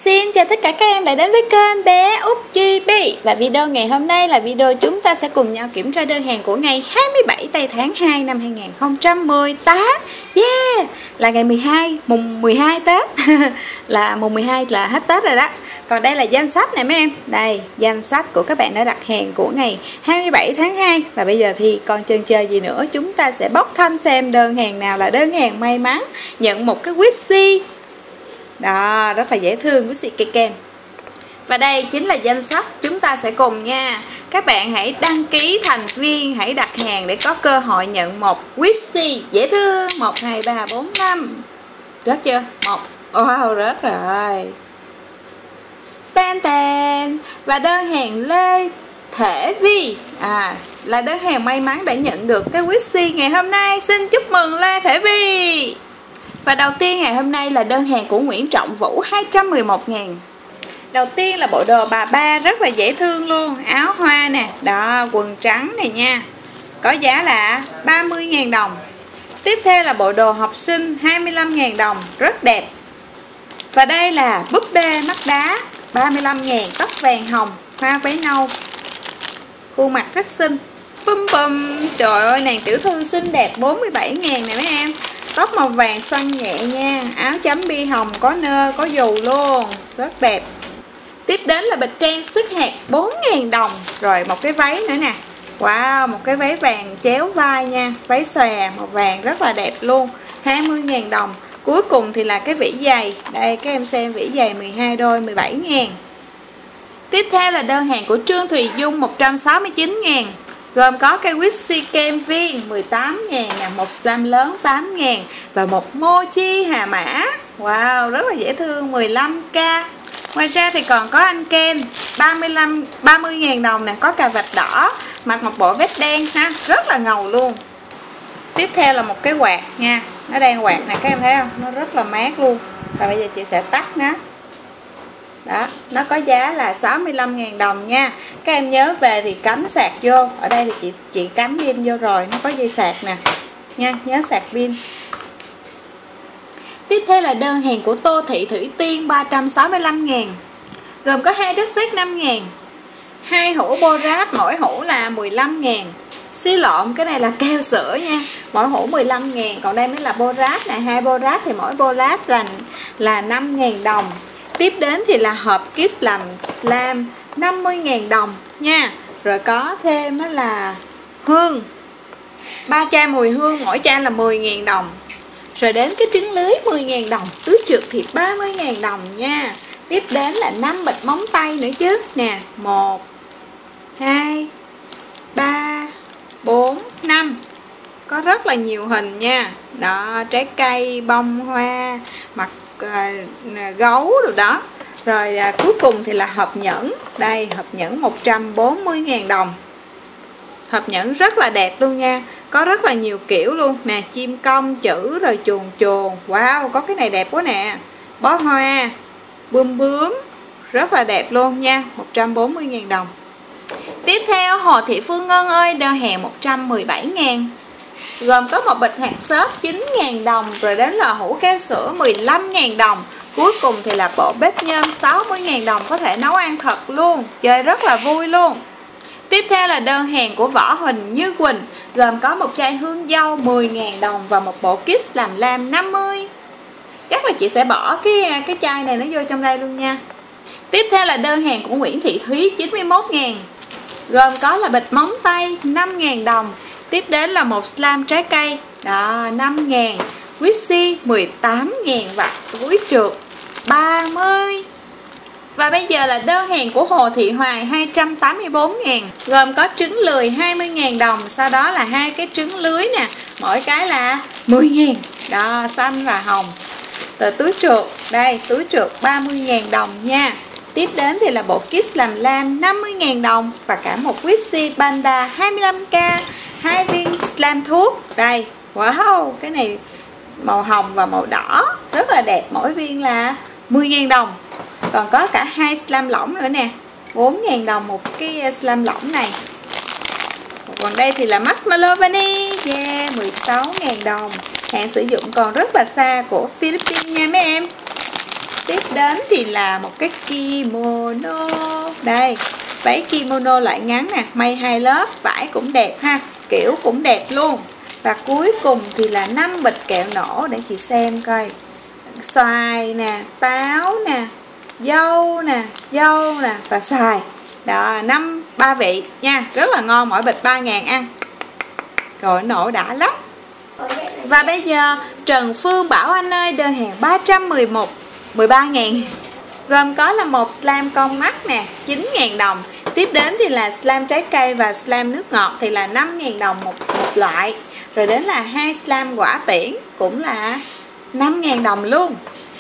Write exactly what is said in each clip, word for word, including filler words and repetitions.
Xin chào tất cả các em đã đến với kênh bé Út Chi Bi. Và video ngày hôm nay là video chúng ta sẽ cùng nhau kiểm tra đơn hàng của ngày hai mươi bảy tây tháng hai năm hai nghìn không trăm mười tám. Yeah, là ngày mười hai, mùng mười hai Tết. Là mùng mười hai là hết Tết rồi đó. Còn đây là danh sách này mấy em. Đây, danh sách của các bạn đã đặt hàng của ngày hai mươi bảy tháng hai. Và bây giờ thì còn chần chờ gì nữa, chúng ta sẽ bóc thăm xem đơn hàng nào là đơn hàng may mắn nhận một cái Wixi. Đó, rất là dễ thương của chị cây kem. Và đây chính là danh sách chúng ta sẽ cùng nha. Các bạn hãy đăng ký thành viên, hãy đặt hàng để có cơ hội nhận một Wixi dễ thương. Một, hai, ba, bốn, năm. Rớt chưa? Một. Wow, rớt rồi. Ten ten. Và đơn hàng Lê Thể Vi à, là đơn hàng may mắn đã nhận được cái Wixi ngày hôm nay. Xin chúc mừng Lê Thể Vi. Và đầu tiên ngày hôm nay là đơn hàng của Nguyễn Trọng Vũ, hai trăm mười một ngàn. Đầu tiên là bộ đồ bà ba rất là dễ thương luôn. Áo hoa nè, đó, quần trắng này nha. Có giá là ba mươi ngàn đồng. Tiếp theo là bộ đồ học sinh hai mươi lăm ngàn đồng, rất đẹp. Và đây là búp bê mắt đá ba mươi lăm ngàn, tóc vàng hồng, hoa váy nâu. Khuôn mặt rất xinh. Bum bum, trời ơi nàng tiểu thư xinh đẹp, bốn mươi bảy ngàn nè mấy em. Tóc màu vàng xoăn nhẹ nha. Áo chấm bi hồng, có nơ, có dù luôn, rất đẹp. Tiếp đến là bịch trang sức hạt bốn ngàn đồng. Rồi một cái váy nữa nè. Wow, một cái váy vàng chéo vai nha. Váy xòe màu vàng rất là đẹp luôn, hai mươi ngàn đồng. Cuối cùng thì là cái vỉ giày. Đây các em xem, vỉ giày mười hai đôi, mười bảy ngàn. Tiếp theo là đơn hàng của Trương Thùy Dung, một trăm sáu mươi chín ngàn. Gồm có cây Wixi kem viên mười tám ngàn nè, một slam lớn tám ngàn và một mochi Hà Mã. Wow, rất là dễ thương, mười lăm k. Ngoài ra thì còn có anh kem ba mươi lăm, ba mươi ngàn đồng nè, có cà vạt đỏ, mặc một bộ vest đen ha, rất là ngầu luôn. Tiếp theo là một cái quạt nha. Nó đang quạt nè, các em thấy không? Nó rất là mát luôn. Và bây giờ chị sẽ tắt nó. Đó, nó có giá là sáu mươi lăm ngàn đồng nha. Các em nhớ về thì cắm sạc vô. Ở đây thì chị chị cắm pin vô rồi, nó có dây sạc nè. Nha, nhớ sạc pin. Tiếp theo là đơn hàng của Tô Thị Thủy Tiên, ba trăm sáu mươi lăm ngàn. Gồm có hai đất sét năm ngàn. Hai hũ Borat, mỗi hũ là mười lăm ngàn. Xí lộn, cái này là keo sữa nha. Mỗi hũ mười lăm ngàn, còn đây mới là Borat nè, hai Borat thì mỗi Borat là là năm ngàn đồng. Tiếp đến thì là hộp kit làm slam năm mươi ngàn đồng nha. Rồi có thêm đó là hương, ba chai mùi hương, mỗi chai là mười ngàn đồng. Rồi đến cái trứng lưới mười ngàn đồng, túi trượt thì ba mươi ngàn đồng nha. Tiếp đến là năm bịch móng tay nữa chứ. Nè, một, hai, ba, bốn, năm. Có rất là nhiều hình nha. Đó, trái cây, bông hoa, mặt À, gấu rồi đó. Rồi à, cuối cùng thì là hộp nhẫn. Đây, hộp nhẫn một trăm bốn mươi ngàn đồng. Hộp nhẫn rất là đẹp luôn nha. Có rất là nhiều kiểu luôn. Nè, chim công, chữ, rồi chuồn chuồn. Wow, có cái này đẹp quá nè. Bó hoa, bướm bướm, rất là đẹp luôn nha. Một trăm bốn mươi ngàn đồng. Tiếp theo Hồ Thị Phương Ngân ơi, đơn hàng một trăm mười bảy ngàn. Gồm có một bịch hạt xốp chín ngàn đồng. Rồi đến là hũ keo sữa mười lăm ngàn đồng. Cuối cùng thì là bộ bếp nhôm sáu mươi ngàn đồng. Có thể nấu ăn thật luôn, chơi rất là vui luôn. Tiếp theo là đơn hàng của Võ Huỳnh Như Quỳnh. Gồm có một chai hương dâu mười ngàn đồng và một bộ kit làm lam năm mươi. Chắc là chị sẽ bỏ cái, cái chai này nó vô trong đây luôn nha. Tiếp theo là đơn hàng của Nguyễn Thị Thúy chín mươi mốt ngàn. Gồm có là bịch móng tay năm ngàn đồng. Tiếp đến là một slam trái cây, đó, năm ngàn. Wixi mười tám ngàn và túi trượt ba mươi. Và bây giờ là đơn hàng của Hồ Thị Hoài, hai trăm tám mươi bốn ngàn. Gồm có trứng lười hai mươi ngàn đồng. Sau đó là hai cái trứng lưới nè, mỗi cái là mười ngàn. Đó, xanh và hồng. Rồi túi trượt, đây, túi trượt ba mươi ngàn đồng nha. Tiếp đến thì là bộ kit làm lam năm mươi ngàn đồng. Và cả một Wixi Panda hai mươi lăm k, hai viên slam thuốc. Đây, wow, cái này màu hồng và màu đỏ, rất là đẹp, mỗi viên là mười ngàn đồng. Còn có cả hai slam lỏng nữa nè, bốn ngàn đồng một cái slam lỏng này. Còn đây thì là Marshmallow Vani, yeah, mười sáu ngàn đồng. Hạn sử dụng còn rất là xa, của Philippines nha mấy em. Tiếp đến thì là một cái kimono. Đây, váy kimono loại ngắn nè, may hai lớp, vải cũng đẹp ha, kiểu cũng đẹp luôn. Và cuối cùng thì là năm bịch kẹo nổ để chị xem coi. Xoài nè, táo nè, dâu nè, dâu nè và xoài. Đó, năm ba vị nha, rất là ngon, mỗi bịch ba ngàn ăn. Rồi nổ đã lắm. Và bây giờ Trần Phương bảo anh ơi, đơn hàng ba trăm mười một, mười ba ngàn. Gồm có là một slime con mắt nè, chín ngàn đồng. Tiếp đến thì là slime trái cây và slime nước ngọt thì là năm ngàn đồng một, một loại. Rồi đến là hai slime quả tiễn cũng là năm ngàn đồng luôn.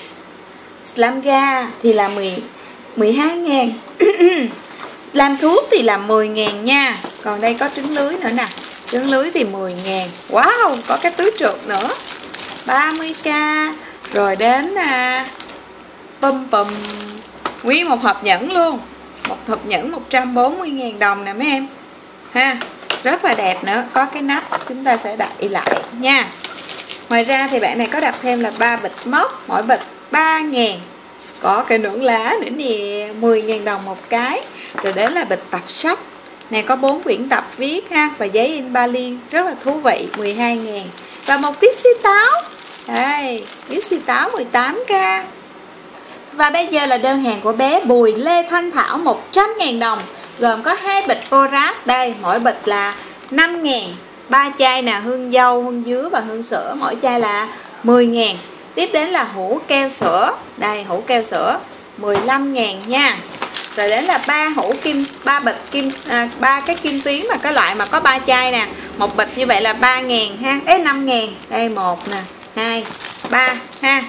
Slime ga thì là mười hai ngàn. Slime thuốc thì là mười ngàn nha. Còn đây có trứng lưới nữa nè, trứng lưới thì mười ngàn. Wow, có cái túi trượt nữa, ba mươi k. Rồi đến à, bum bum, nguyên một hộp nhẫn luôn. Một hộp nhẫn một trăm bốn mươi ngàn đồng nè mấy em ha, rất là đẹp nữa, có cái nắp chúng ta sẽ đậy lại nha. Ngoài ra thì bạn này có đặt thêm là ba bịch móc, mỗi bịch ba ngàn. Có cái nưởng lá nữa nè, mười ngàn đồng một cái. Rồi đến là bịch tập sách nè, có bốn quyển tập viết ha, và giấy in ba liên rất là thú vị, mười hai ngàn. Và một pixie táo, đây pixie táo mười tám k. Và bây giờ là đơn hàng của bé Bùi Lê Thanh Thảo, một trăm ngàn đồng. Gồm có hai bịch Borat, đây mỗi bịch là năm ngàn. Ba chai nè, hương dâu, hương dứa và hương sữa, mỗi chai là mười ngàn. Tiếp đến là hũ keo sữa, đây hũ keo sữa mười lăm ngàn nha. Rồi đến là ba hũ kim, ba bịch kim, à, ba cái kim tuyến mà cái loại mà có ba chai nè, một bịch như vậy là ba ngàn ha, ế năm ngàn. Đây một nè, hai, ba ha.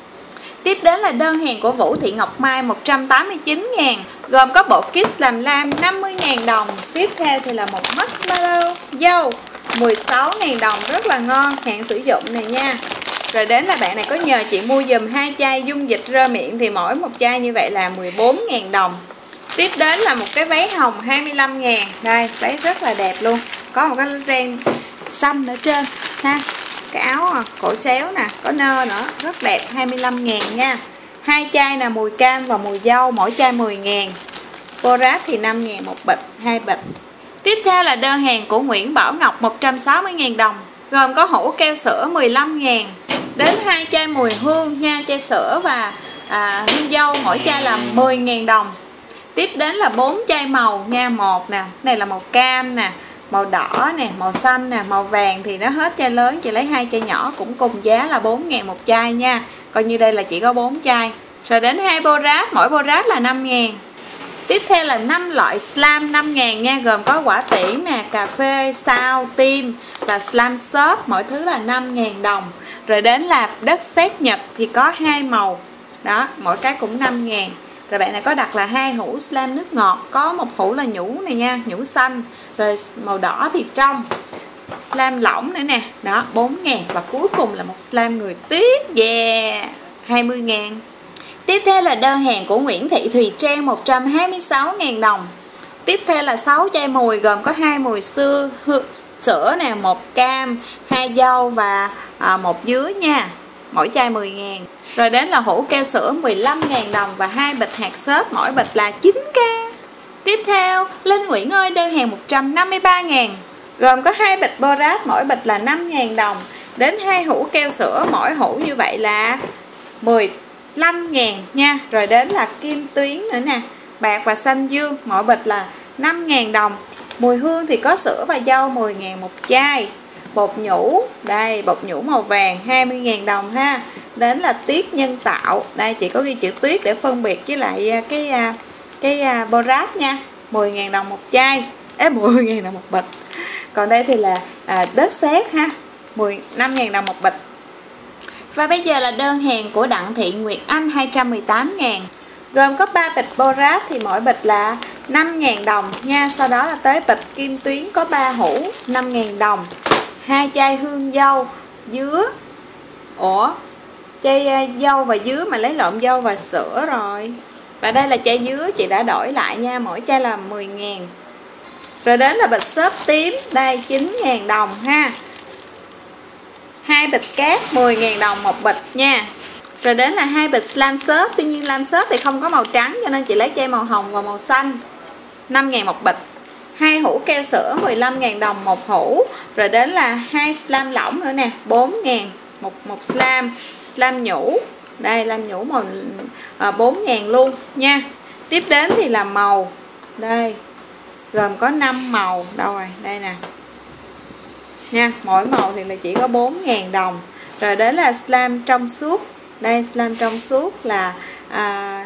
Tiếp đến là đơn hàng của Vũ Thị Ngọc Mai, một trăm tám mươi chín ngàn. Gồm có bộ kit làm lam năm mươi ngàn đồng. Tiếp theo thì là một marshmallow dâu mười sáu ngàn đồng, rất là ngon, hạn sử dụng này nha. Rồi đến là bạn này có nhờ chị mua dùm hai chai dung dịch rơ miệng, thì mỗi một chai như vậy là mười bốn ngàn đồng. Tiếp đến là một cái váy hồng hai mươi lăm ngàn. Đây, váy rất là đẹp luôn, có một cái ren xanh ở trên ha. Cái áo cổ xéo nè, có nơ nữa, rất đẹp, hai mươi lăm ngàn nha. Hai chai là mùi cam và mùi dâu, mỗi chai mười ngàn. Borat thì năm ngàn một bịch, hai bịch. Tiếp theo là đơn hàng của Nguyễn Bảo Ngọc, một trăm sáu mươi ngàn đồng. Gồm có hũ keo sữa mười lăm ngàn. Đến hai chai mùi hương nha, chai sữa và à, hương dâu, mỗi chai là mười ngàn đồng. Tiếp đến là bốn chai màu nha, một nè, này là màu cam nè, màu đỏ nè, màu xanh nè, màu vàng thì nó hết chai lớn, chị lấy hai chai nhỏ cũng cùng giá là bốn ngàn một chai nha. Coi như đây là chỉ có bốn chai. Rồi đến hai Borat, mỗi Borat là năm ngàn. Tiếp theo là năm loại slime năm ngàn nha, gồm có quả tiễn nè, cà phê, sao, tim và slime shop, mỗi thứ là năm ngàn đồng. Rồi đến là đất sét Nhật thì có hai màu. Đó, mỗi cái cũng năm ngàn. Rồi bạn này có đặt là hai hũ slime nước ngọt, có một hũ là nhũ này nha, nhũ xanh, rồi màu đỏ thì trong. Slime lỏng nữa nè, đó bốn ngàn. Và cuối cùng là một slime người tuyết, yeah, hai mươi ngàn. Tiếp theo là đơn hàng của Nguyễn Thị Thùy Trang, một trăm hai mươi sáu ngàn đồng. Tiếp theo là sáu chai mùi, gồm có hai mùi sữa, sữa nè, một cam, hai dâu và à, một dứa nha, mỗi chai mười ngàn. Rồi đến là hũ keo sữa mười lăm ngàn đồng và hai bịch hạt xốp, mỗi bịch là chín k. Tiếp theo, Linh Nguyễn ơi, đơn hàng một trăm năm mươi ba ngàn. Gồm có hai bịch Borat, mỗi bịch là năm ngàn đồng. Đến hai hũ keo sữa, mỗi hũ như vậy là mười lăm ngàn nha. Rồi đến là kim tuyến nữa nè, bạc và xanh dương, mỗi bịch là năm ngàn đồng. Mùi hương thì có sữa và dâu mười ngàn một chai. Bột nhũ, đây bột nhũ màu vàng hai mươi ngàn đồng ha. Đến là tuyết nhân tạo, đây chị có ghi chữ tuyết để phân biệt với lại cái cái, cái Borat nha, mười ngàn đồng một chai, ế mười ngàn đồng một bịch. Còn đây thì là à, đất sét ha, mười lăm ngàn đồng một bịch. Và bây giờ là đơn hàng của Đặng Thị Nguyệt Anh, hai trăm mười tám ngàn. Gồm có ba bịch Borat thì mỗi bịch là năm ngàn đồng nha. Sau đó là tới bịch kim tuyến có ba hũ năm ngàn đồng. Hai chai hương dâu, dứa. Ủa, chai dâu và dứa mà lấy lộn dâu và sữa rồi. Và đây là chai dứa, chị đã đổi lại nha, mỗi chai là mười ngàn. Rồi đến là bịch xốp tím, đây chín ngàn đồng ha. Hai bịch cát mười ngàn đồng một bịch nha. Rồi đến là hai bịch slam xốp. Tuy nhiên slam xốp thì không có màu trắng cho nên chị lấy chai màu hồng và màu xanh. năm ngàn một bịch. Hai hũ keo sữa mười lăm ngàn đồng một hũ. Rồi đến là hai slam lỏng nữa nè, bốn ngàn một một slam. Slam nhũ. Đây slam nhũ màu à, bốn ngàn luôn nha. Tiếp đến thì là màu. Đây. Gồm có năm màu. Đâu rồi? Đây nè. Nha, mỗi màu thì là chỉ có bốn ngàn đồng. Rồi đến là slam trong suốt. Đây slam trong suốt là à,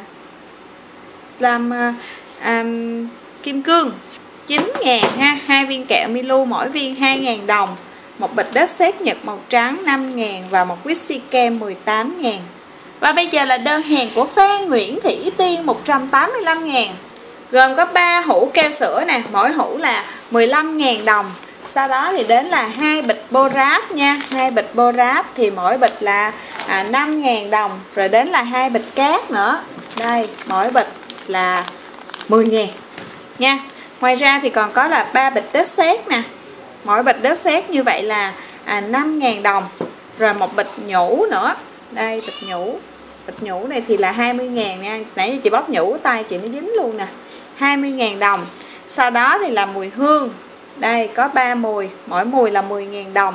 slam à, à, kim cương chín ngàn ha. Hai viên kẹo Milu mỗi viên hai ngàn đồng. Một bịch đất sét Nhật màu trắng năm ngàn. Và một Wixi kem mười tám ngàn. Và bây giờ là đơn hàng của Phan Nguyễn Thị Tiên một trăm tám mươi lăm ngàn. Gồm có ba hũ keo sữa nè, mỗi hũ là mười lăm ngàn đồng. Sau đó thì đến là hai bịch Borat nha. Hai bịch Borat thì mỗi bịch là à, năm ngàn đồng. Rồi đến là hai bịch cát nữa. Đây, mỗi bịch là mười ngàn nha. Ngoài ra thì còn có là ba bịch đất sét nè. Mỗi bịch đất sét như vậy là à, năm ngàn đồng. Rồi một bịch nhũ nữa. Đây, bịch nhũ. Bịch nhũ này thì là hai mươi ngàn nha. Nãy chị bóp nhũ tay chị nó dính luôn nè. hai mươi ngàn đồng. Sau đó thì là mùi hương. Đây có ba mùi, mỗi mùi là mười ngàn đồng.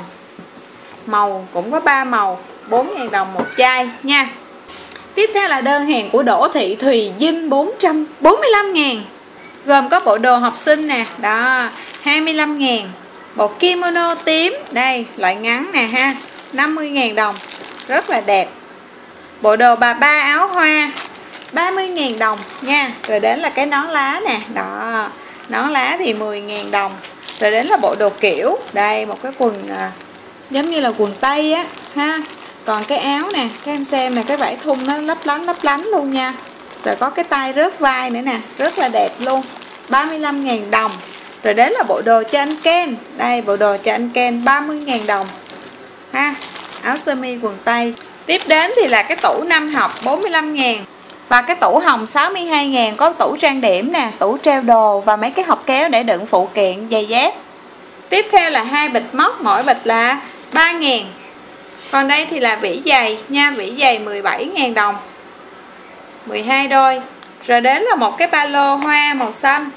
Màu cũng có ba màu, bốn ngàn đồng một chai nha. Tiếp theo là đơn hàng của Đỗ Thị Thùy Dinh bốn trăm bốn mươi lăm ngàn. Gồm có bộ đồ học sinh nè, đó, hai mươi lăm ngàn. Bộ kimono tím, đây, loại ngắn nè ha, năm mươi ngàn đồng. Rất là đẹp. Bộ đồ bà ba áo hoa, ba mươi ngàn đồng nha. Rồi đến là cái nón lá nè, đó, nón lá thì mười ngàn đồng. Rồi đến là bộ đồ kiểu. Đây một cái quần à, giống như là quần tây á ha. Còn cái áo nè, các em xem nè, cái vải thun nó lấp lánh lấp lánh luôn nha. Rồi có cái tay rớt vai nữa nè, rất là đẹp luôn, ba mươi lăm ngàn đồng. Rồi đến là bộ đồ cho anh Ken. Đây bộ đồ cho anh Ken ba mươi ngàn đồng ha. Áo sơ mi quần tây. Tiếp đến thì là cái tủ năm hộp bốn mươi lăm ngàn. Và cái tủ hồng sáu mươi hai ngàn. Có tủ trang điểm nè, tủ treo đồ và mấy cái hộp kéo để đựng phụ kiện, giày dép. Tiếp theo là hai bịch móc, mỗi bịch là ba ngàn. Còn đây thì là vỉ giày nha, vỉ giày mười bảy ngàn đồng, mười hai đôi. Rồi đến là một cái ba lô hoa màu xanh.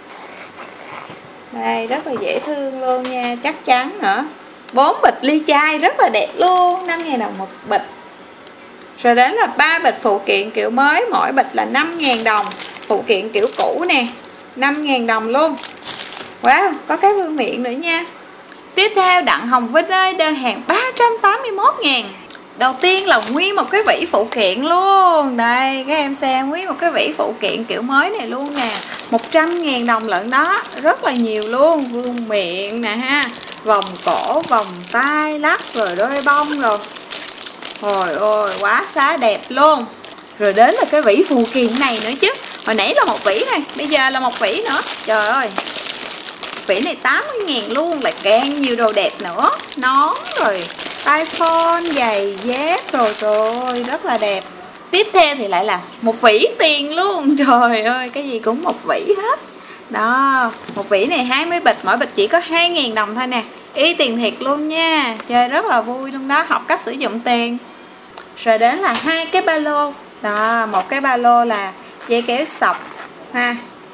Đây rất là dễ thương luôn nha, chắc chắn nữa. Bốn bịch ly chai rất là đẹp luôn, năm ngàn đồng một bịch. Rồi đến là ba bịch phụ kiện kiểu mới, mỗi bịch là năm ngàn đồng. Phụ kiện kiểu cũ nè, năm ngàn đồng luôn. Wow, có cái vương miện nữa nha. Tiếp theo Đặng Hồng Vinh ơi, đơn hàng ba trăm tám mươi mốt ngàn. Đầu tiên là nguyên một cái vỉ phụ kiện luôn. Đây, các em xem nguyên một cái vỉ phụ kiện kiểu mới này luôn nè, một trăm ngàn đồng lận đó. Rất là nhiều luôn, vương miện nè ha, vòng cổ, vòng tay, lắc rồi đôi bông rồi. Ôi ôi, quá xá đẹp luôn. Rồi đến là cái vỉ phụ kiện này nữa chứ. Hồi nãy là một vỉ này, bây giờ là một vỉ nữa. Trời ơi, vỉ này tám mươi ngàn luôn, lại càng nhiều đồ đẹp nữa. Nón rồi, tai phone, giày, dép rồi, rồi rất là đẹp. Tiếp theo thì lại là một vỉ tiền luôn. Trời ơi, cái gì cũng một vỉ hết. Đó, một vỉ này hai mươi bịch, mỗi bịch chỉ có hai ngàn đồng thôi nè. Y tiền thiệt luôn nha, chơi rất là vui luôn đó, học cách sử dụng tiền. Rồi đến là hai cái ba lô. Đó, một cái ba lô là dây kéo sọc ha.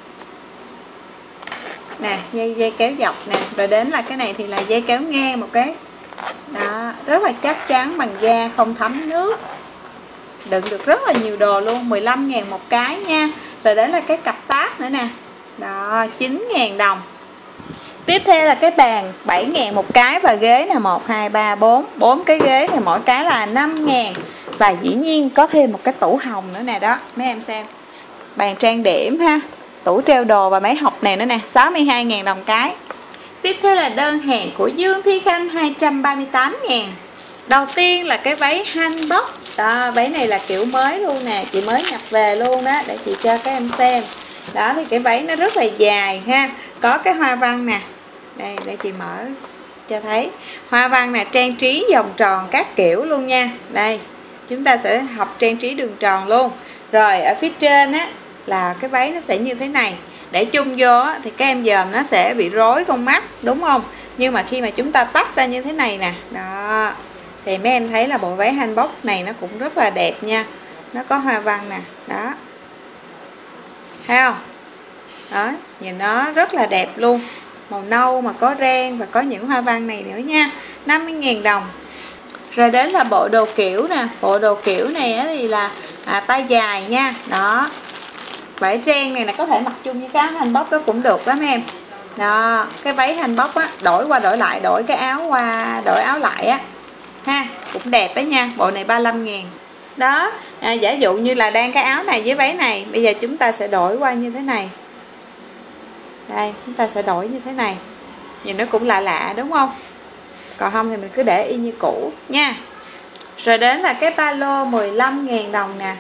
Nè, dây dây kéo dọc nè. Rồi đến là cái này thì là dây kéo ngang một cái. Đó, rất là chắc chắn, bằng da, không thấm nước. Đựng được rất là nhiều đồ luôn, mười lăm ngàn một cái nha. Rồi đến là cái cặp táp nữa nè. Đó, chín ngàn đồng. Tiếp theo là cái bàn bảy ngàn một cái. Và ghế là một, hai, ba, bốn. bốn cái ghế thì mỗi cái là năm ngàn. Và dĩ nhiên có thêm một cái tủ hồng nữa nè đó, mấy em xem. Bàn trang điểm ha, tủ treo đồ và máy học này nữa nè, sáu mươi hai ngàn đồng cái. Tiếp theo là đơn hàng của Dương Thi Khanh hai trăm ba mươi tám ngàn. Đầu tiên là cái váy hanbok. Đó, váy này là kiểu mới luôn nè, chị mới nhập về luôn đó, để chị cho các em xem. Đó thì cái váy nó rất là dài ha, có cái hoa văn nè. Đây, để chị mở cho thấy. Hoa văn nè, trang trí vòng tròn các kiểu luôn nha. Đây, chúng ta sẽ học trang trí đường tròn luôn. Rồi ở phía trên á là cái váy nó sẽ như thế này. Để chung vô á, thì các em dòm nó sẽ bị rối con mắt, đúng không? Nhưng mà khi mà chúng ta tách ra như thế này nè, đó, Thì mấy em thấy là bộ váy hanbok này nó cũng rất là đẹp nha. Nó có hoa văn nè, đó. Thấy không? Đó, nhìn nó rất là đẹp luôn. Màu nâu mà có ren và có những hoa văn này nữa nha. năm mươi ngàn đồng. Rồi đến là bộ đồ kiểu nè. Bộ đồ kiểu này thì là à, tay dài nha. Đó. Vải ren này là có thể mặc chung với cái hanbok đó cũng được lắm em. Đó, cái váy hanbok á, đổi qua đổi lại, đổi cái áo qua đổi áo lại á ha, cũng đẹp đó nha. Bộ này ba mươi lăm ngàn. Đó, à, giả dụ như là đang cái áo này với váy này, bây giờ chúng ta sẽ đổi qua như thế này. Đây, chúng ta sẽ đổi như thế này. Nhìn nó cũng lạ lạ đúng không? Còn không thì mình cứ để y như cũ nha. Rồi đến là cái ba lô mười lăm ngàn đồng nè.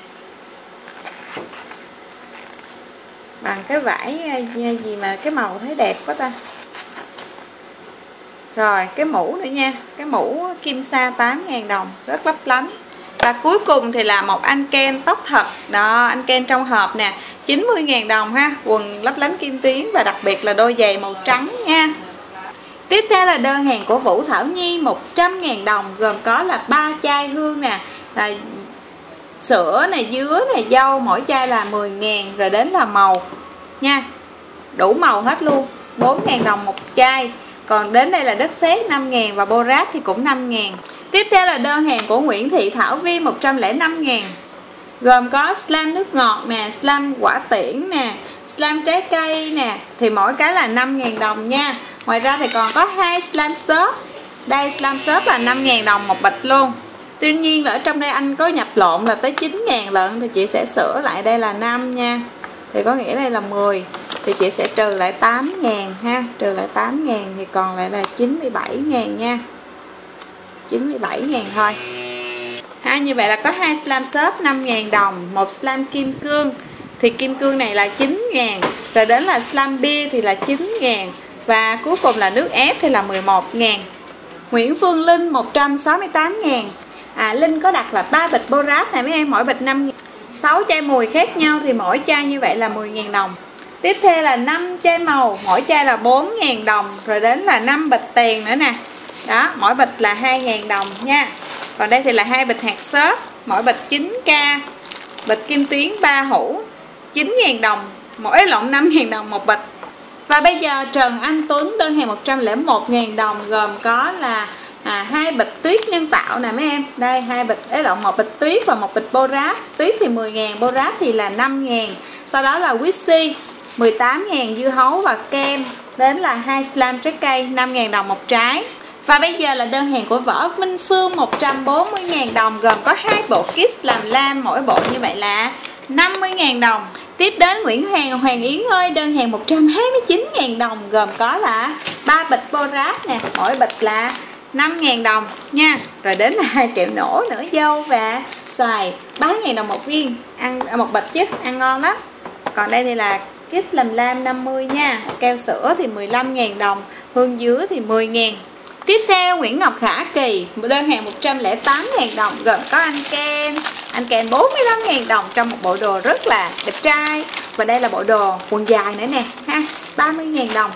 Bằng cái vải gì mà cái màu thấy đẹp quá ta. Rồi cái mũ nữa nha. Cái mũ kim sa tám ngàn đồng, rất lấp lánh. Và cuối cùng thì là một anh ken tóc thật. Đó, anh ken trong hộp nè, chín mươi ngàn đồng ha. Quần lấp lánh kim tuyến và đặc biệt là đôi giày màu trắng nha. Tiếp theo là đơn hàng của Vũ Thảo Nhi một trăm ngàn đồng. Gồm có là ba chai hương nè, là sữa này, dứa này, dâu. Mỗi chai là mười ngàn. Rồi đến là màu nha, đủ màu hết luôn, bốn ngàn đồng một chai. Còn đến đây là đất sét năm ngàn và borat thì cũng năm ngàn. Tiếp theo là đơn hàng của Nguyễn Thị Thảo Vi một trăm lẻ năm ngàn. Gồm có slam nước ngọt nè, slam quả tiễn nè, slam trái cây nè. Thì mỗi cái là năm ngàn đồng nha. Ngoài ra thì còn có hai slam shop. Đây slam shop là năm ngàn đồng một bịch luôn. Tuy nhiên là ở trong đây anh có nhập lộn là tới chín ngàn lận. Thì chị sẽ sửa lại đây là năm nha. Thì có nghĩa đây là mười. Thì chị sẽ trừ lại tám ngàn ha. Trừ lại tám ngàn thì còn lại là chín mươi bảy ngàn nha. chín mươi bảy ngàn thôi ha. Như vậy là có hai slam shop năm ngàn đồng. Một slam kim cương thì kim cương này là chín ngàn. Rồi đến là slam bia thì là chín ngàn. Và cuối cùng là nước ép thì là mười một ngàn. Nguyễn Phương Linh một trăm sáu mươi tám ngàn. À, Linh có đặt là ba bịch borat này mấy em, mỗi bịch năm ngàn. sáu chai mùi khác nhau thì mỗi chai như vậy là mười ngàn đồng. Tiếp theo là năm chai màu, mỗi chai là bốn ngàn đồng. Rồi đến là năm bịch tiền nữa nè. Đó, mỗi bịch là hai ngàn đồng nha. Còn đây thì là hai bịch hạt xốp, mỗi bịch chín k. Bịch kim tuyến ba hũ chín ngàn đồng, mỗi lộn năm ngàn đồng một bịch. Và bây giờ Trần Anh Tuấn đơn hàng một trăm lẻ một ngàn đồng. Gồm có là à, hai bịch tuyết nhân tạo nè mấy em. Đây hai bịch, ấy lộn một bịch tuyết và một bịch borat. Tuyết thì mười ngàn, borat thì là năm ngàn. Sau đó là whisky mười tám ngàn, dưa hấu và kem. Đến là hai slam trái cây năm ngàn đồng một trái. Và bây giờ là đơn hàng của Võ Minh Phương một trăm bốn mươi ngàn đồng. Gồm có hai bộ kit làm lam, mỗi bộ như vậy là năm mươi ngàn đồng. Tiếp đến Nguyễn Hoàng Hoàng Yến ơi, đơn hàng một trăm hai mươi chín ngàn đồng. Gồm có là ba bịch borat nè, mỗi bịch là năm ngàn đồng nha. Rồi đến là hai kẹo nổ nữa, dâu và xoài ba ngàn đồng một viên. Ăn một bịch chứ, ăn ngon lắm. Còn đây thì là kit làm lam năm mươi nha. Keo sữa thì mười lăm ngàn đồng, hương dứa thì mười ngàn. Tiếp theo Nguyễn Ngọc Khả Kỳ, đơn hàng một trăm lẻ tám ngàn đồng. Gồm có anh Ken, anh Ken bốn mươi lăm ngàn đồng trong một bộ đồ rất là đẹp trai. Và đây là bộ đồ quần dài nữa nè ha, ba mươi ngàn đồng.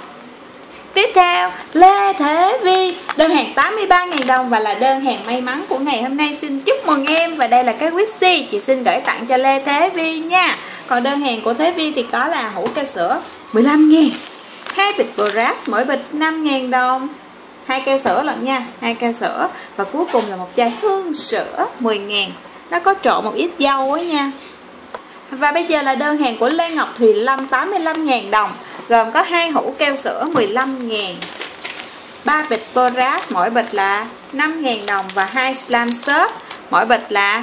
Tiếp theo Lê Thế Vi, đơn hàng tám mươi ba ngàn đồng và là đơn hàng may mắn của ngày hôm nay. Xin chúc mừng em. Và đây là cái whisky chị xin gửi tặng cho Lê Thế Vi nha. Còn đơn hàng của Thế Vi thì có là hũ cây sữa mười lăm ngàn, hai bịch borat mỗi bịch năm ngàn đồng, hai keo sữa lận nha, hai keo sữa. Và cuối cùng là một chai hương sữa mười ngàn. Nó có trộn một ít dâu á nha. Và bây giờ là đơn hàng của Lê Ngọc Thùy Lâm tám mươi lăm ngàn đồng. Gồm có hai hũ keo sữa mười lăm ngàn, ba bịch borat mỗi bịch là năm ngàn đồng và hai slam shop mỗi bịch là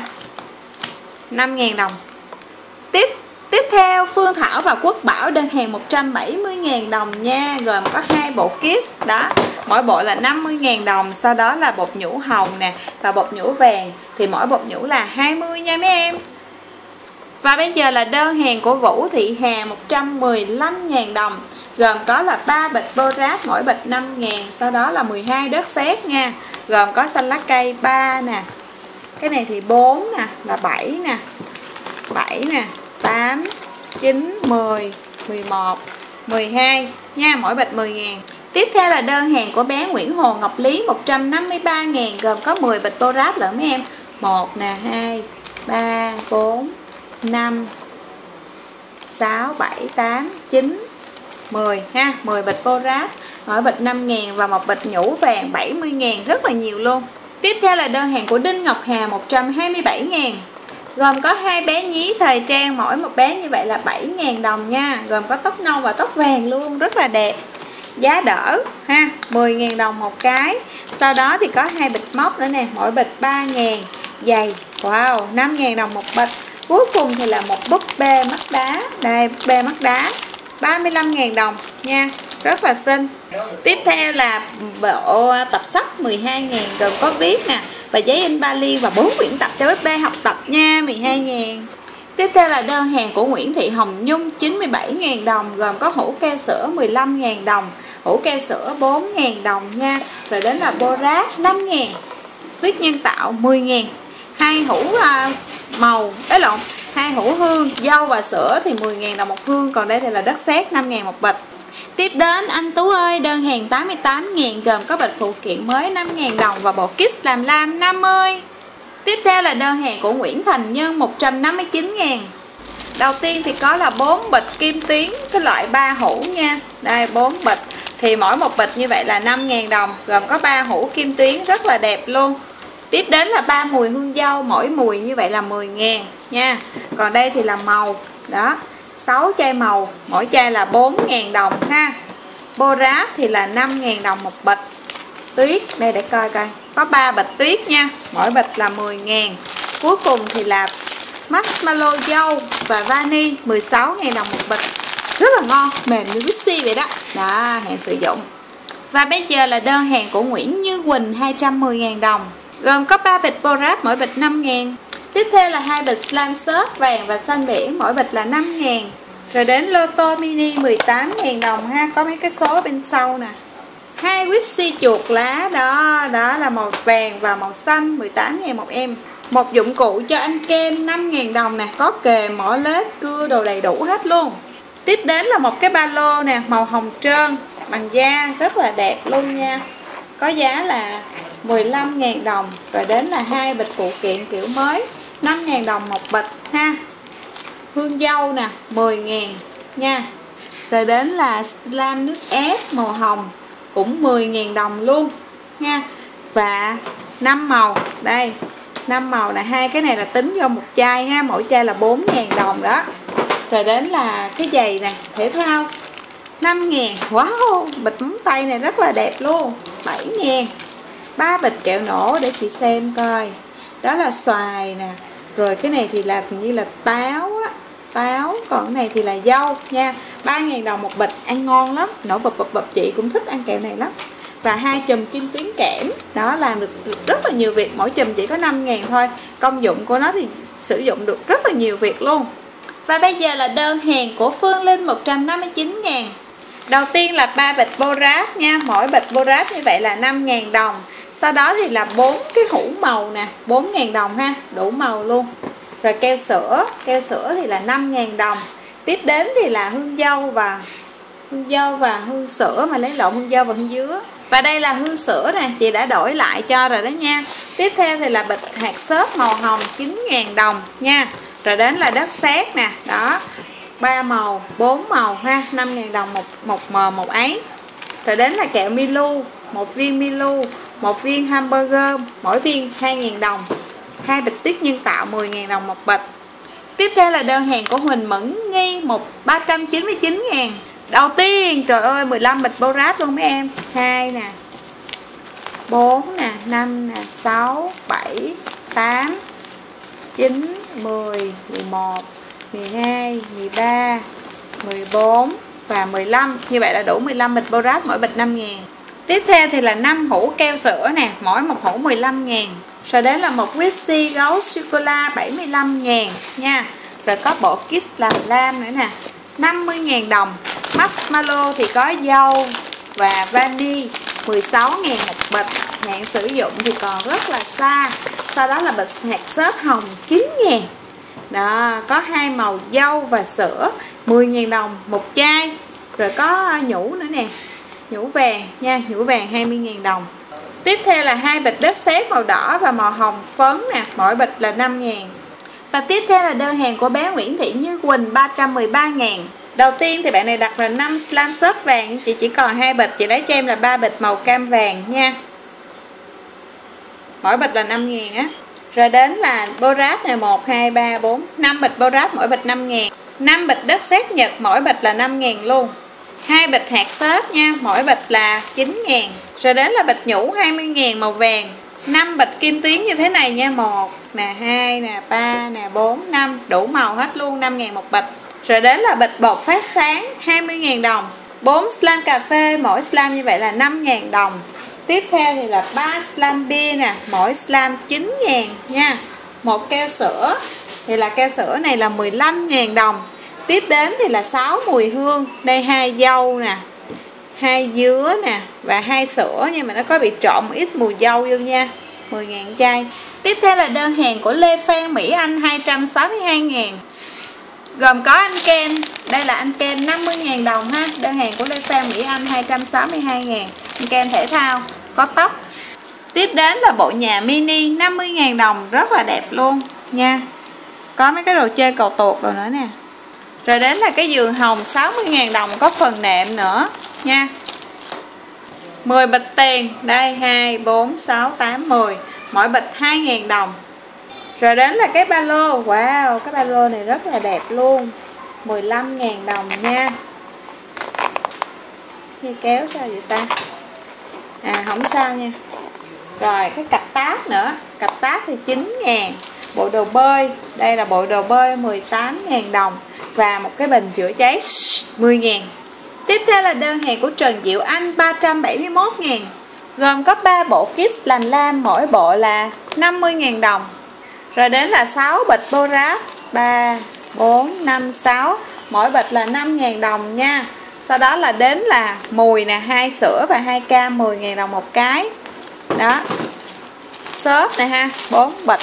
năm ngàn đồng. Tiếp Tiếp theo Phương Thảo và Quốc Bảo đơn hàng một trăm bảy mươi ngàn đồng nha. Gồm có hai bộ kit đó, mỗi bộ là năm mươi ngàn đồng. Sau đó là bột nhũ hồng nè và bột nhũ vàng, thì mỗi bột nhũ là hai mươi nha mấy em. Và bây giờ là đơn hàng của Vũ Thị Hà một trăm mười lăm ngàn đồng. Gồm có là ba bịch borat mỗi bịch năm ngàn. Sau đó là mười hai đất sét nha. Gồm có xanh lá cây ba nè, cái này thì bốn nè, là bảy nè, bảy nè, tám, chín, mười, mười một, mười hai nha, mỗi bịch mười ngàn. Tiếp theo là đơn hàng của bé Nguyễn Hồ Ngọc Lý một trăm năm mươi ba ngàn, gồm có mười bịch Borat lẫn mấy em. Một nè, hai, ba, bốn, năm, sáu, bảy, tám, chín, mười ha, mười bịch Borat, mỗi bịch năm ngàn và một bịch nhũ vàng bảy mươi ngàn, rất là nhiều luôn. Tiếp theo là đơn hàng của Đinh Ngọc Hà một trăm hai mươi bảy ngàn, gồm có hai bé nhí thời trang, mỗi một bé như vậy là bảy ngàn đồng nha, gồm có tóc nâu và tóc vàng luôn, rất là đẹp. Giá đỡ ha, mười ngàn đồng một cái. Sau đó thì có hai bịch móc nữa nè, mỗi bịch ba ngàn. Giày, wow, năm ngàn đồng một bịch. Cuối cùng thì là một búp bê mắt đá. Đây, búp bê mắt đá, ba mươi lăm ngàn đồng nha, rất là xinh. Tiếp theo là bộ tập sách mười hai ngàn, gồm có viết nè và giấy in ba liên và bốn quyển tập cho búp bê học tập nha, mười hai ngàn. Tiếp theo là đơn hàng của Nguyễn Thị Hồng Nhung chín mươi bảy ngàn đồng, gồm có hũ keo sữa mười lăm ngàn đồng, hũ keo sữa bốn ngàn đồng nha. Rồi đến là Borat năm ngàn, tuyết nhân tạo mười ngàn, hai hũ uh, màu, đấy lộn, hai hũ hương, dâu và sữa thì mười ngàn đồng một hương, còn đây thì là đất sét năm ngàn một bịch. Tiếp đến anh Tú ơi, đơn hàng tám mươi tám ngàn, gồm có bịch phụ kiện mới năm ngàn đồng và bộ kit làm lam năm mươi. Tiếp theo là đơn hàng của Nguyễn Thành Nhân một trăm năm mươi chín ngàn. Đầu tiên thì có là bốn bịch kim tuyến, cái loại ba hũ nha. Đây bốn bịch, thì mỗi một bịch như vậy là năm ngàn đồng, gồm có ba hũ kim tuyến rất là đẹp luôn. Tiếp đến là ba mùi hương dâu, mỗi mùi như vậy là mười ngàn nha. Còn đây thì là màu, đó, sáu chai màu, mỗi chai là bốn ngàn đồng ha. Borat thì là năm ngàn đồng một bịch. Tuyết, đây để coi coi, có ba bịch tuyết nha, mỗi bịch là mười ngàn. Cuối cùng thì là marshmallow dâu và vani mười sáu ngàn đồng một bịch. Rất là ngon, mềm như Wixi vậy đó. Đó, hẹn sử dụng. Và bây giờ là đơn hàng của Nguyễn Như Quỳnh hai trăm mười ngàn đồng, gồm có ba bịch Borat, mỗi bịch năm ngàn. Tiếp theo là hai bịch slime shop vàng và xanh biển, mỗi bịch là năm ngàn. Rồi đến Lotto mini mười tám ngàn đồng ha, có mấy cái số bên sau nè. Hai Wixi chuột lá, đó, đó là màu vàng và màu xanh, mười tám ngàn một em. Một dụng cụ cho anh Ken năm ngàn đồng nè, có kề, mỏ lết, cưa, đồ đầy đủ hết luôn. Tiếp đến là một cái ba lô nè, màu hồng trơn, bằng da, rất là đẹp luôn nha. Có giá là mười lăm ngàn đồng. Rồi đến là hai bịch phụ kiện kiểu mới, năm ngàn đồng một bịch ha. Hương dâu nè, mười ngàn nha. Rồi đến là lam nước ép màu hồng, cũng mười ngàn đồng luôn nha. Và năm màu, đây, năm màu là hai cái này là tính vô một chai ha, mỗi chai là bốn ngàn đồng đó. Rồi đến là cái giày nè, thể thao, năm ngàn. Wow, bịch móng tay này rất là đẹp luôn, bảy ngàn. Ba bịch kẹo nổ để chị xem coi, đó là xoài nè. Rồi cái này thì là hình như là táo á, táo, còn cái này thì là dâu nha. Ba ngàn đồng một bịch, ăn ngon lắm, nổ bập bập bập, chị cũng thích ăn kẹo này lắm. Và hai chùm kim tuyến kẽm, đó, làm được rất là nhiều việc, mỗi chùm chỉ có năm ngàn thôi. Công dụng của nó thì sử dụng được rất là nhiều việc luôn. Và bây giờ là đơn hàng của Phương Linh một trăm năm mươi chín ngàn. Đầu tiên là ba bịch Borat nha, mỗi bịch Borat như vậy là năm ngàn đồng. Sau đó thì là bốn cái hũ màu nè, bốn ngàn đồng ha, đủ màu luôn. Rồi keo sữa, keo sữa thì là năm ngàn đồng. Tiếp đến thì là hương dâu và hương dâu và hương sữa, mà lấy lộn hương dâu và hương dứa. Và đây là hương sữa nè, chị đã đổi lại cho rồi đó nha. Tiếp theo thì là bịch hạt xốp màu hồng chín ngàn đồng nha. Rồi đến là đất sét nè, đó, ba màu, bốn màu ha, năm ngàn đồng một một mờ một ấy. Rồi đến là kẹo Milu, một viên Milu, một viên hamburger, mỗi viên hai ngàn đồng. Hai bịch tuyết nhân tạo mười ngàn đồng một bịch. Tiếp theo là đơn hàng của Huỳnh Mẫn Nghi một ba trăm chín mươi chín ngàn. Đầu tiên, trời ơi, mười lăm bịch Borat luôn mấy em. Hai nè, bốn nè, năm nè, sáu, bảy, tám, chín, mười, mười một, mười hai, mười ba, mười bốn và mười lăm. Như vậy là đủ mười lăm bịch Borat, mỗi bịch năm ngàn. Tiếp theo thì là năm hũ keo sữa nè, mỗi một hũ mười lăm ngàn. Rồi đến là một Wixi gấu sô-cô-la bảy mươi lăm ngàn nha. Rồi có bộ kit làm lam nữa nè, năm mươi ngàn đồng. Marshmallow thì có dâu và vani mười sáu ngàn một bịch. Hạn sử dụng thì còn rất là xa. Sau đó là bịch hạt xốp hồng chín ngàn. Đó, có hai màu dâu và sữa, mười ngàn đồng một chai. Rồi có nhũ nữa nè, nhũ vàng nha, nhũ vàng hai mươi ngàn đồng. Tiếp theo là hai bịch đất sét màu đỏ và màu hồng phấn nè, mỗi bịch là năm ngàn. Và tiếp theo là đơn hàng của bé Nguyễn Thị Như Quỳnh ba trăm mười ba ngàn. Đầu tiên thì bạn này đặt là năm slam shop vàng, chị chỉ còn hai bịch, chị lấy cho em là ba bịch màu cam vàng nha. Mỗi bịch là năm ngàn á. Rồi đến là borat này một, hai, ba, bốn, năm bịch borat mỗi bịch năm ngàn. năm bịch đất sét Nhật mỗi bịch là năm ngàn luôn. hai bịch hạt sét nha, mỗi bịch là chín ngàn. Rồi đến là bịch nhũ hai mươi ngàn màu vàng. năm bịch kim tuyến như thế này nha, một nè, hai nè, ba nè, bốn, năm, đủ màu hết luôn, năm ngàn một bịch. Rồi đến là bịch bột phát sáng hai mươi ngàn đồng. bốn slam cà phê, mỗi slam như vậy là năm ngàn đồng. Tiếp theo thì là ba slam bia nè, mỗi slam chín ngàn nha. Một keo sữa thì là keo sữa này là mười lăm ngàn đồng. Tiếp đến thì là sáu mùi hương, đây hai dâu nè, hai dứa nè và hai sữa, nhưng mà nó có bị trộn một ít mùi dâu vô nha, mười ngàn chai. Tiếp theo là đơn hàng của Lê Phan Mỹ Anh hai trăm sáu mươi hai ngàn. Gồm có anh kem, đây là anh kem năm mươi ngàn đồng ha. Đơn hàng của Lê Phan Mỹ Anh hai trăm sáu mươi hai ngàn. Anh kem thể thao, có tóc. Tiếp đến là bộ nhà mini năm mươi ngàn đồng, rất là đẹp luôn nha. Có mấy cái đồ chơi cầu tuột rồi nữa nè. Rồi đến là cái giường hồng sáu mươi ngàn đồng, có phần nệm nữa nha. mười bịch tiền, đây hai, bốn, sáu, tám, mười, mỗi bịch hai ngàn đồng. Rồi đến là cái ba lô, wow, cái ba lô này rất là đẹp luôn, mười lăm ngàn đồng nha. Dây kéo sao vậy ta? À không sao nha. Rồi cái cặp táp nữa, cặp táp thì chín ngàn. Bộ đồ bơi, đây là bộ đồ bơi mười tám ngàn đồng. Và một cái bình chữa cháy mười ngàn. Tiếp theo là đơn hàng của Trần Diệu Anh ba trăm bảy mươi mốt ngàn. Gồm có ba bộ kit làm lam, mỗi bộ là năm mươi ngàn đồng. Rồi đến là sáu bịch borat, ba, bốn, năm, sáu, mỗi bịch là năm ngàn đồng nha. Sau đó là đến là mùi nè, hai sữa và hai cam mười ngàn đồng một cái. Đó. Xốp này ha, bốn bịch.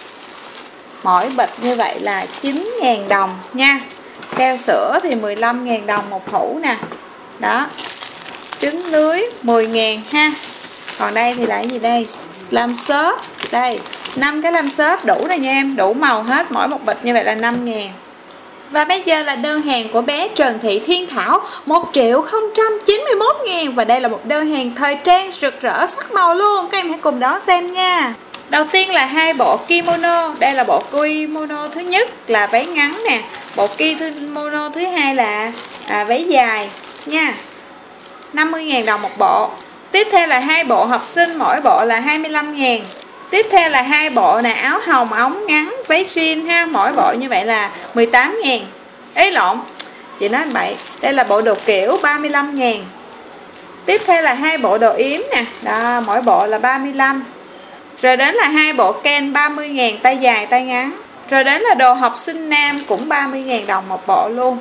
Mỗi bịch như vậy là chín ngàn đồng nha. Keo sữa thì mười lăm ngàn đồng một hũ nè. Đó. Trứng lưới mười ngàn ha. Còn đây thì là cái gì đây? Lam xốp. Đây, năm cái lam xốp đủ rồi nha em, đủ màu hết, mỗi một bịch như vậy là năm ngàn. Và bây giờ là đơn hàng của bé Trần Thị Thiên Thảo một triệu không trăm chín mươi mốt ngàn. Và đây là một đơn hàng thời trang rực rỡ sắc màu luôn. Các em hãy cùng đón xem nha. Đầu tiên là hai bộ kimono. Đây là bộ kimono thứ nhất là váy ngắn nè. Bộ kimono thứ hai là à, váy dài nha, năm mươi ngàn đồng một bộ. Tiếp theo là hai bộ học sinh, mỗi bộ là hai mươi lăm ngàn. Tiếp theo là hai bộ này áo hồng ống ngắn váy jean ha, mỗi bộ như vậy là mười tám ngàn. Ê lộn, chị nói bậy. Đây là bộ đồ kiểu ba mươi lăm ngàn. Tiếp theo là hai bộ đồ yếm nè, đó, mỗi bộ là ba mươi lăm. Rồi đến là hai bộ ken ba mươi ngàn, tay dài tay ngắn. Rồi đến là đồ học sinh nam cũng ba mươi ngàn đồng một bộ luôn.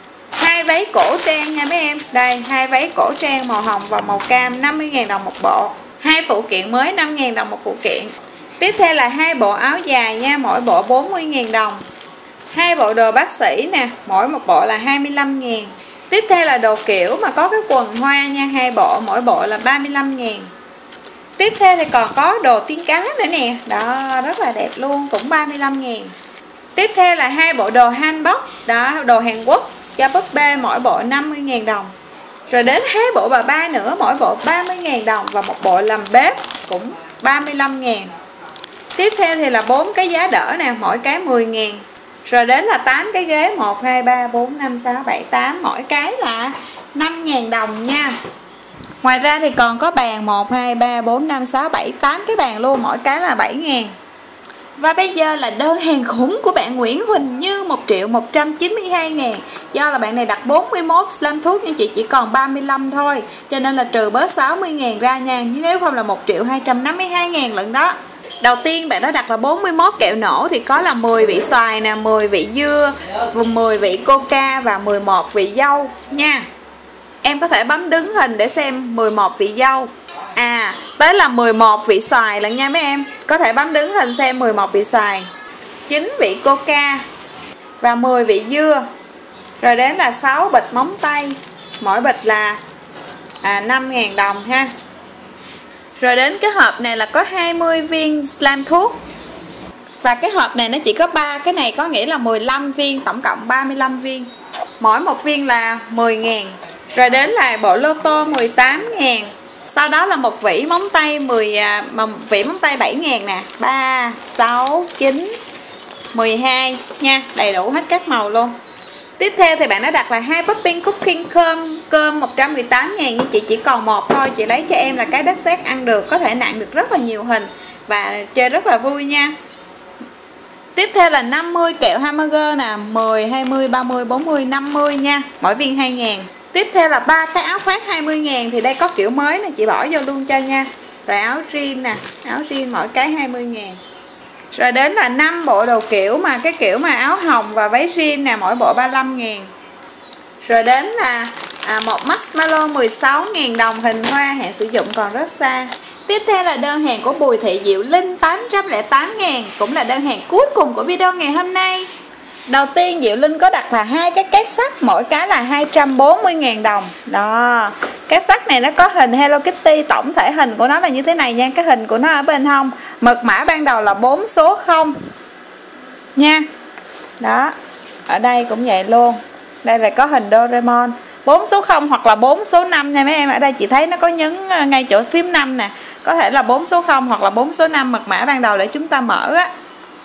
Hai váy cổ trang nha mấy em. Đây, hai váy cổ trang màu hồng và màu cam năm mươi ngàn đồng một bộ. Hai phụ kiện mới năm ngàn đồng một phụ kiện. Tiếp theo là hai bộ áo dài nha, mỗi bộ bốn mươi ngàn đồng. Hai bộ đồ bác sĩ nè, mỗi một bộ là hai mươi lăm ngàn. Tiếp theo là đồ kiểu mà có cái quần hoa nha, hai bộ, mỗi bộ là ba mươi lăm ngàn. Tiếp theo thì còn có đồ tiên cá nữa nè. Đó, rất là đẹp luôn, cũng ba mươi lăm ngàn. Tiếp theo là hai bộ đồ handbox, đó, đồ Hàn Quốc cho búp bê, mỗi bộ năm mươi ngàn đồng. Rồi đến hai bộ bà ba nữa, mỗi bộ ba mươi ngàn đồng. Và một bộ làm bếp cũng ba mươi lăm ngàn. Tiếp theo thì là bốn cái giá đỡ nè, mỗi cái mười ngàn. Rồi đến là tám cái ghế, một, hai, ba, bốn, năm, sáu, bảy, tám, mỗi cái là năm ngàn đồng nha. Ngoài ra thì còn có bàn một, hai, ba, bốn, năm, sáu, bảy, tám cái bàn luôn, mỗi cái là bảy ngàn. Và bây giờ là đơn hàng khủng của bạn Nguyễn Huỳnh Như một triệu một trăm chín mươi hai ngàn. Do là bạn này đặt bốn mươi mốt slam thuốc nhưng chị chỉ còn ba mươi lăm thôi, cho nên là trừ bớt sáu mươi ngàn ra nha. Nhưng nếu không là một triệu hai trăm năm mươi hai ngàn lận đó. Đầu tiên bạn đã đặt là bốn mươi mốt kẹo nổ thì có là mười vị xoài nè, mười vị dưa, mười vị coca và mười một vị dâu nha. Em có thể bấm đứng hình để xem mười một vị dâu. À, tới là mười một vị xoài lận nha mấy em. Có thể bấm đứng hình xem mười một vị xoài, chín vị coca và mười vị dưa. Rồi đến là sáu bịch móng tay, mỗi bịch là à, năm ngàn đồng ha. Rồi đến cái hộp này là có hai mươi viên slime thuốc. Và cái hộp này nó chỉ có ba cái này, có nghĩa là mười lăm viên, tổng cộng ba mươi lăm viên. Mỗi một viên là mười ngàn. Rồi đến là bộ lô tô mười tám ngàn. Sau đó là một vỉ móng tay mười mà vỉ móng tay bảy ngàn nè, ba, sáu, chín, mười hai nha, đầy đủ hết các màu luôn. Tiếp theo thì bạn đã đặt là hai popping cooking cơm cơm một trăm mười tám ngàn, nhưng chị chỉ còn một thôi. Chị lấy cho em là cái đất sét ăn được, có thể nặng được rất là nhiều hình và chơi rất là vui nha. Tiếp theo là năm mươi kẹo hamburger nè, mười, hai mươi, ba mươi, bốn mươi, năm mươi nha, mỗi viên hai ngàn. Tiếp theo là ba cái áo khoác hai mươi ngàn, thì đây có kiểu mới nè, chị bỏ vô luôn cho nha. Rồi áo jean nè, áo jean mỗi cái hai mươi ngàn. Rồi đến là năm bộ đồ kiểu, mà cái kiểu mà áo hồng và váy jean nè, mỗi bộ ba mươi lăm ngàn. Rồi đến là à, một marshmallow mười sáu ngàn đồng, hình hoa, hạn sử dụng còn rất xa. Tiếp theo là đơn hàng của Bùi Thị Diệu Linh tám trăm lẻ tám ngàn, cũng là đơn hàng cuối cùng của video ngày hôm nay. Đầu tiên Diệu Linh có đặt là hai cái két sắt, mỗi cái là hai trăm bốn mươi ngàn đồng. Đó, két sắt này nó có hình Hello Kitty, tổng thể hình của nó là như thế này nha. Cái hình của nó ở bên hông, mật mã ban đầu là bốn số không nha. Đó, ở đây cũng vậy luôn. Đây là có hình Doraemon, bốn số không hoặc là bốn số năm nha mấy em. Ở đây chị thấy nó có nhấn ngay chỗ phím năm nè, có thể là bốn số không hoặc là bốn số năm, mật mã ban đầu để chúng ta mở á.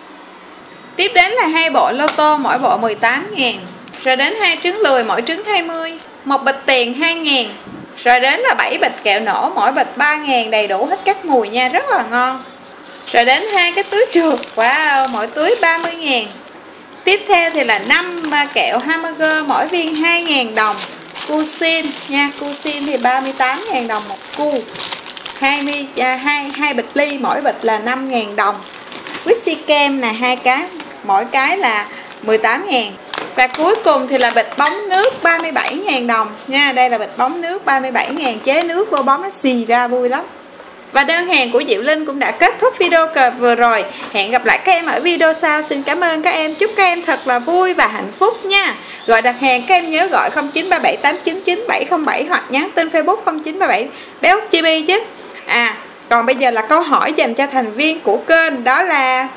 Tiếp đến là hai bộ lô tô, mỗi bộ mười tám ngàn. Rồi đến hai trứng lười, mỗi trứng hai mươi. Một bịch tiền hai ngàn. Rồi đến là bảy bịch kẹo nổ, mỗi bịch ba ngàn, đầy đủ hết các mùi nha, rất là ngon. Rồi đến hai cái túi trượt, wow, mỗi túi ba mươi ngàn. Tiếp theo thì là năm kẹo hamburger, mỗi viên hai ngàn đồng. Cuisine nha, Cuisine thì ba mươi tám ngàn đồng một cu. hai mươi, hai, hai bịch ly, mỗi bịch là năm ngàn đồng. Wixi kem nè, hai cái, mỗi cái là mười tám ngàn. Và cuối cùng thì là bịch bóng nước ba mươi bảy ngàn đồng nha. Đây là bịch bóng nước ba mươi bảy ngàn, chế nước vô bóng nó xì ra vui lắm. Và đơn hàng của Diệu Linh cũng đã kết thúc video vừa rồi. Hẹn gặp lại các em ở video sau. Xin cảm ơn các em, chúc các em thật là vui và hạnh phúc nha. Gọi đặt hàng các em nhớ gọi không chín ba bảy tám chín chín bảy không bảy hoặc nhắn tin Facebook không chín ba bảy béo chibi chứ. À, còn bây giờ là câu hỏi dành cho thành viên của kênh, đó là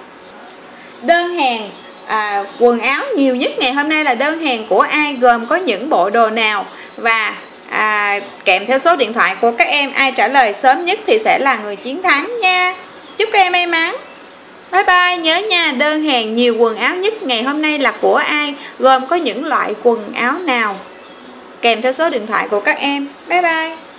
đơn hàng à, quần áo nhiều nhất ngày hôm nay là đơn hàng của ai, gồm có những bộ đồ nào, và à, kèm theo số điện thoại của các em. Ai trả lời sớm nhất thì sẽ là người chiến thắng nha. Chúc các em may mắn. Bye bye. Nhớ nha, đơn hàng nhiều quần áo nhất ngày hôm nay là của ai, gồm có những loại quần áo nào, kèm theo số điện thoại của các em. Bye bye.